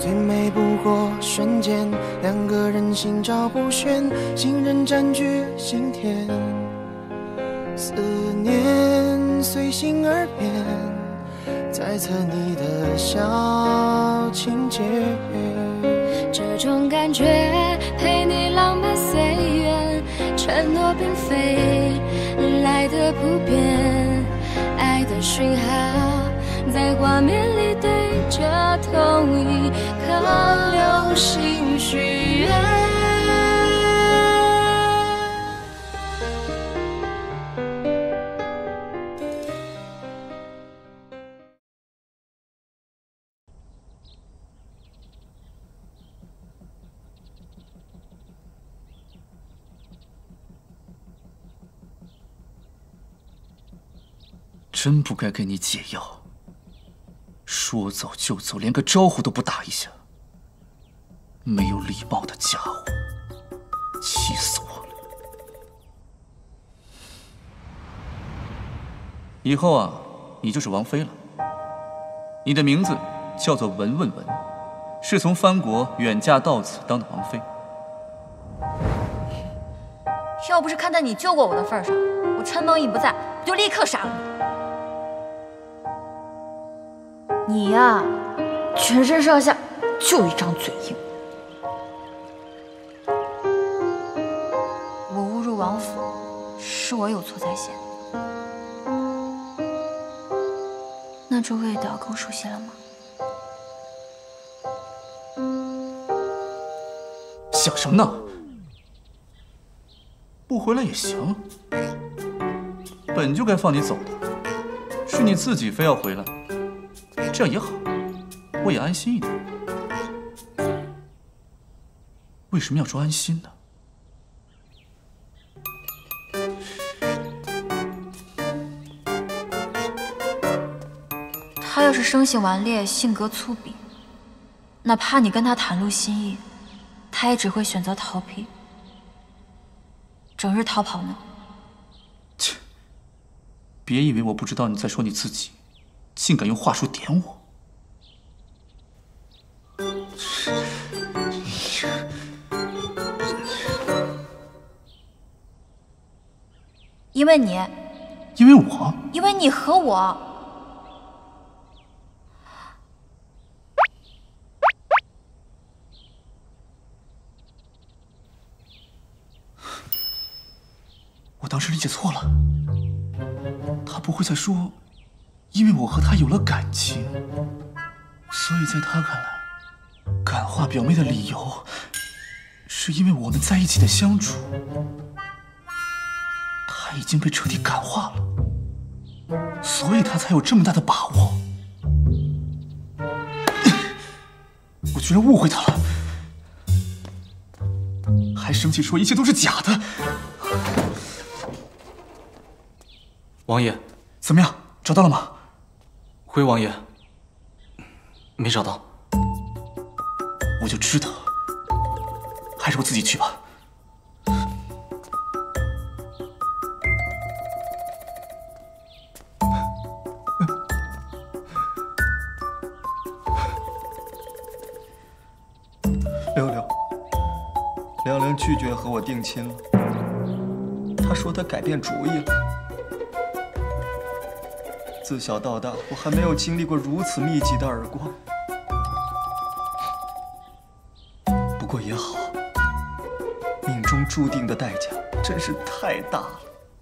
最美不过瞬间，两个人心照不宣，信任占据心田，思念随心而变，猜测你的小情节。 这种感觉陪你浪漫岁月，承诺并非来的普遍，爱的讯号在画面里对着同一颗流星许愿。 真不该给你解药，说走就走，连个招呼都不打一下，没有礼貌的家伙，气死我了！以后啊，你就是王妃了。你的名字叫做文文文，是从藩国远嫁到此当的王妃。 要不是看在你救过我的份上，我陈蒙毅不在，我就立刻杀了你。你呀，全身上下就一张嘴硬。我误入王府，是我有错在先。那这味道够熟悉了吗？ 想什么呢？不回来也行，本就该放你走的，是你自己非要回来。这样也好，我也安心一点。为什么要说安心呢？ 他要是生性顽劣，性格粗鄙，哪怕你跟他袒露心意，他也只会选择逃避，整日逃跑呢。 切！别以为我不知道你在说你自己。竟敢用话术点我！ 因为你， 因为我， 因为你和我， 我当时理解错了。他不会再说。因为我和他有了感情，所以在他看来，感化表妹的理由，是因为我们在一起的相处，他已经被彻底感化了，所以他才有这么大的把握。我居然误会他了，还生气说一切都是假的。 王爷， 怎么样？找到了吗？ 回王爷，没找到。 我就知道，还是我自己去吧。 六六，凉凉拒绝和我定亲了。他说他改变主意了。自小到大，我还没有经历过如此密集的耳光。不过也好，命中注定的代价真是太大了。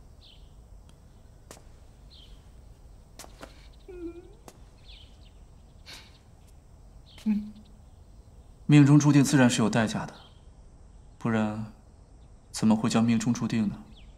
命中注定自然是有代价的，不然怎么会叫命中注定呢？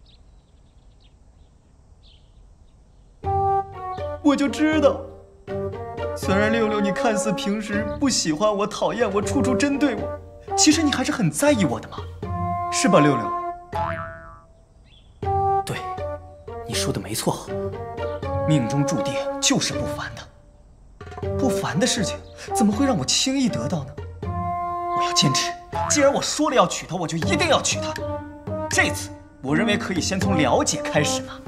我就知道，虽然六六你看似平时不喜欢我、讨厌我、处处针对我，其实你还是很在意我的嘛，是吧，六六？ 对，你说的没错， 命中注定就是不凡的，不凡的事情怎么会让我轻易得到呢？我要坚持，既然我说了要娶她，我就一定要娶她。这次我认为可以先从了解开始嘛。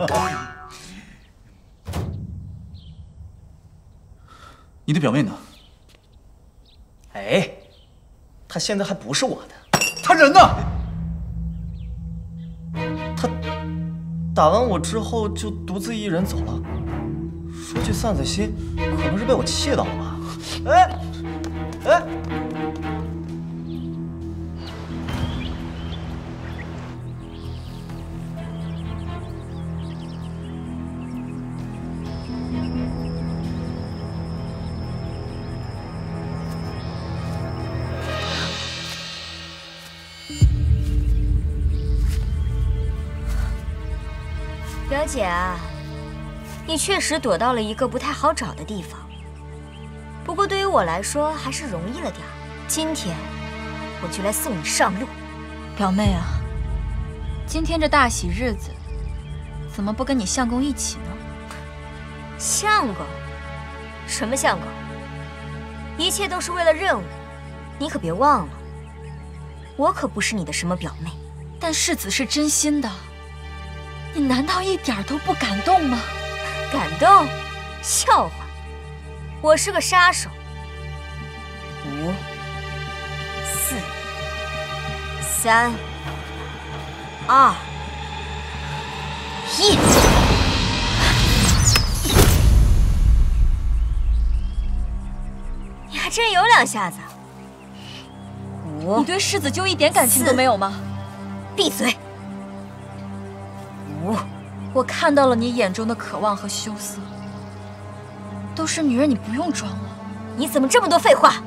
你的表妹呢？ 没，他现在还不是我的。 他人呢？ 他打完我之后就独自一人走了。说句散散心，可能是被我气到了吧。哎，哎。 表姐啊，你确实躲到了一个不太好找的地方。不过对于我来说还是容易了点儿。今天我就来送你上路。 表妹啊，今天这大喜日子，怎么不跟你相公一起呢？ 相公？什么相公？一切都是为了任务，你可别忘了，我可不是你的什么表妹。 但世子是真心的。 你难道一点都不感动吗？ 感动？笑话！我是个杀手。5、4、3、2、1。你还真有两下子。5。 你对世子就一点感情都没有吗？ 闭嘴！ 我看到了你眼中的渴望和羞涩，都是女人，你不用装了。 你怎么这么多废话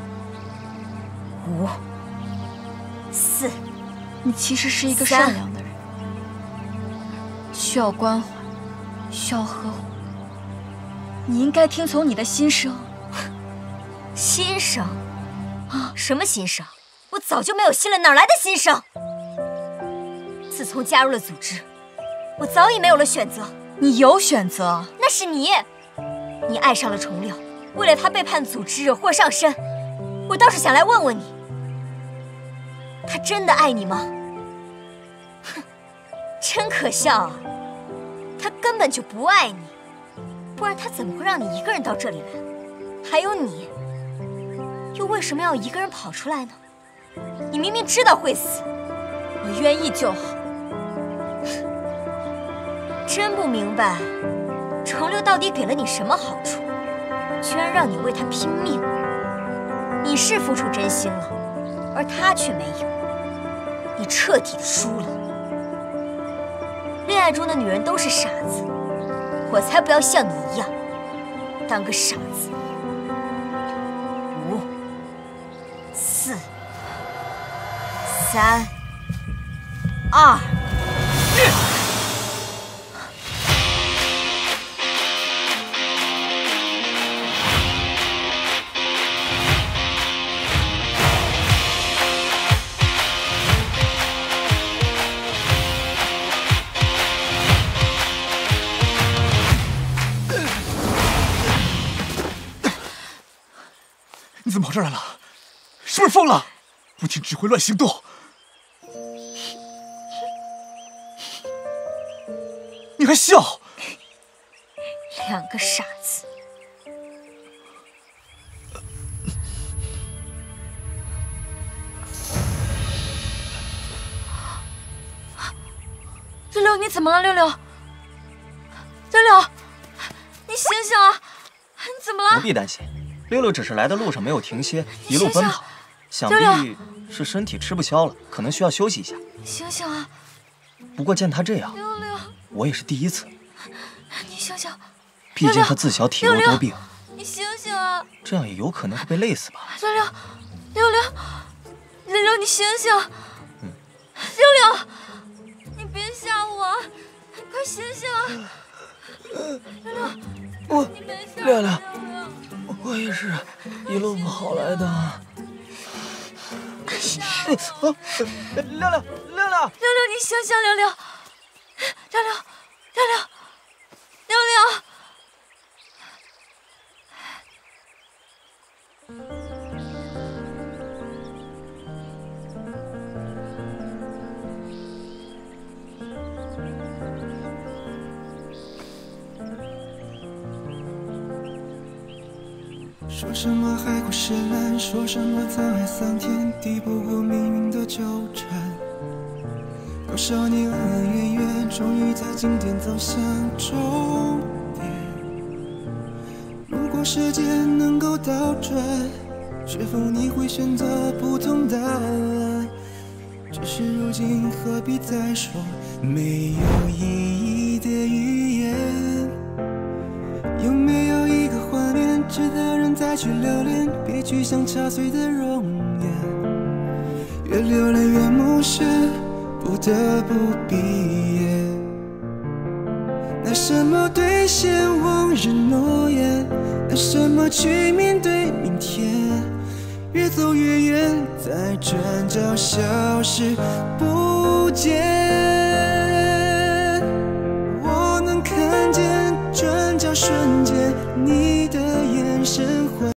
？5、4， 你其实是一个善良的人，需要关怀，需要呵护。你应该听从你的心声。 心声？啊？什么心声？我早就没有心了，哪来的心声？自从加入了组织。 我早已没有了选择。 你有选择， 那是你。你爱上了重六，为了他背叛组织，惹祸上身。我倒是想来问问你，他真的爱你吗？哼，真可笑啊！他根本就不爱你，不然他怎么会让你一个人到这里来？还有你，又为什么要一个人跑出来呢？你明明知道会死， 我愿意就好。 真不明白，重六到底给了你什么好处，居然让你为他拼命？你是付出真心了，而他却没有，你彻底的输了。恋爱中的女人都是傻子，我才不要像你一样，当个傻子。5、4、3、2。 你怎么跑这儿来了？是不是疯了？不听指挥乱行动！你还笑？ 两个傻子！ 六六，你怎么了？六六，六六，你醒醒啊！你怎么了？ 不必担心。 六六只是来的路上没有停歇，一路奔跑，想必是身体吃不消了，可能需要休息一下。 醒醒啊！ 不过见他这样， 六六， 我也是第一次。 你醒醒！ 毕竟他自小体弱多病， 你醒醒啊！ 这样也有可能会被累死吧。 六六，六六，六六，你醒醒！六六，你别吓我，你快醒醒啊！六六，你没事。 六六。 我也是一路跑来的。六六，六六， 六六，你醒醒！六六，六六，六六，六六。 说什么海枯石烂，说什么沧海桑田，抵不过命运的纠缠。多少年恩恩怨怨，终于在今天走向终点。如果时间能够倒转，是否你会选择不同答案？只是如今何必再说没有意义的语言？有没有一个画面值得人再去留恋？别去想掐碎的容颜，越留恋越目眩，不得不闭眼。拿什么兑现往日诺言？拿什么去面对明天？越走越远，在转角消失不见。我能看见转角瞬间你的眼神。